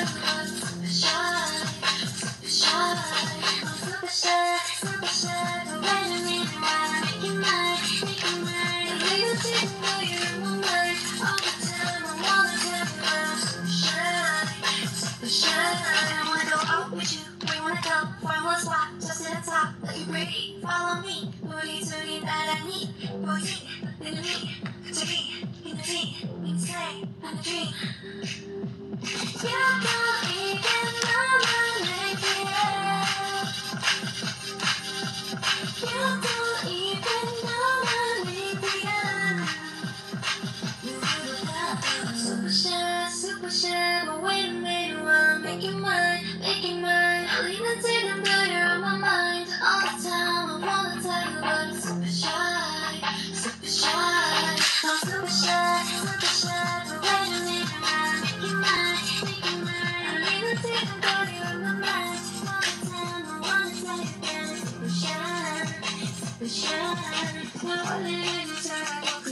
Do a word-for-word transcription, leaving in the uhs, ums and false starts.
Follow me, 우리 둘이 나란히 보지 내 눈이 갑자기 이 눈이 인생 I'm a dream 야도 이게 너만 내게 야도 이게 너만 내게 Super shy, super shy, but wait a minute, wanna make you mine, make you mine. Lean until I'm good, you're on my mind all the time. I wanna tell you, but I'm super shy, super shy. I'm super shy, super shy, but wait a minute, wanna make you mine, make you mine. Lean until I'm good, you're on my mind all the time. I wanna tell you that I'm super shy, super shy. 널 원래 괜찮아.